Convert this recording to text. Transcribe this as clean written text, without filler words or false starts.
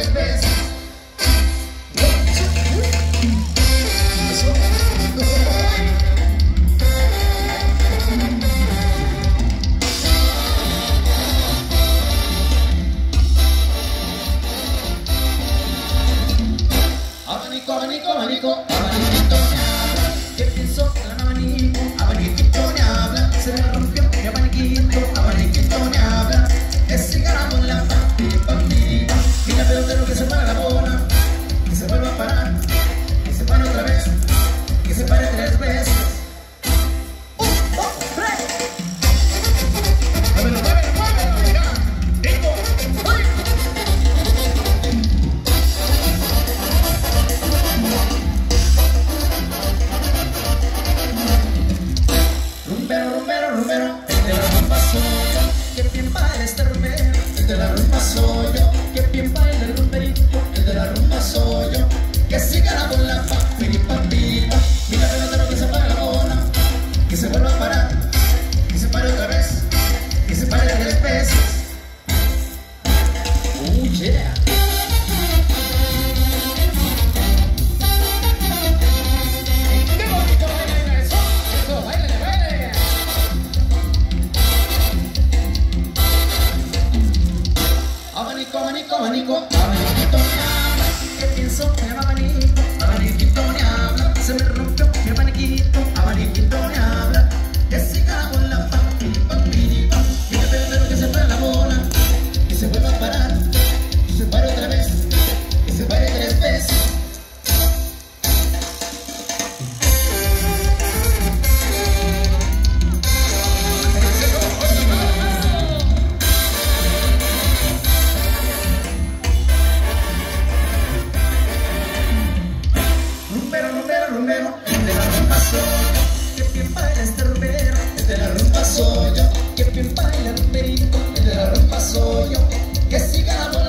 tres veces. Abanico, abanico, abanico, abaniquito me habla. ¿Qué pienso en el abanico? Abaniquito me habla. Se me rompió mi abaniquito, abaniquito me habla. Que siga con la papi. Mira pelotero que se para la bola, que se vuelva a parar, que se pare otra vez, que se pare tres veces. Muévelo, muévelo, muévelo, ya. Digo, ¡uy! Rumbero, rumbero, rumbero, el de la rumba soy yo. Que bien baila este rumbero, el de la rumba soy yo. Que bien baila el rumberito, el de la rumba soy yo. Que siga la bola, papiripa. Mira pelotero que se para la bola, que se vuelva a parar, que se pare otra vez, que se pare tres veces. Oh yeah. ¡Qué bonito baila eso! ¡Eso, baile, baile! Abanico, abanico, abanico, abaniquito me habla. ¿Qué pienso en el abanico? Abaniquito me habla. Se me rompió mi abaniquito, abaniquito me habla. Que siga con la papiripa. Mira pelotero que se para la bola, que se vuelva a parar, que se pare otra vez, que se pare tres veces. Rumbero, rumbero, rumbero, el de la rumba soy yo. Que bien baila este rumbero, el de la rumba soy yo. Que bien baila el rumberito, el de la rumba soy yo. Que siga la bola.